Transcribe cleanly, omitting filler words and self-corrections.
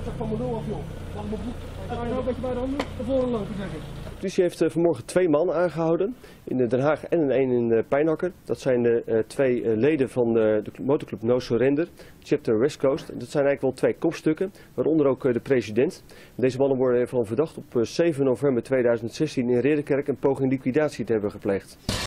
toch van mijn lul af, joh. Wacht maar goed. Ga je nou een beetje bij de handen naar voren lopen, zeg ik. De politie heeft vanmorgen 2 mannen aangehouden in Den Haag en een in Pijnakker. Dat zijn de 2 leden van de motorclub No Surrender, chapter West Coast. Dat zijn eigenlijk wel 2 kopstukken, waaronder ook de president. Deze mannen worden ervan verdacht op 7 november 2016 in Ridderkerk een poging liquidatie te hebben gepleegd.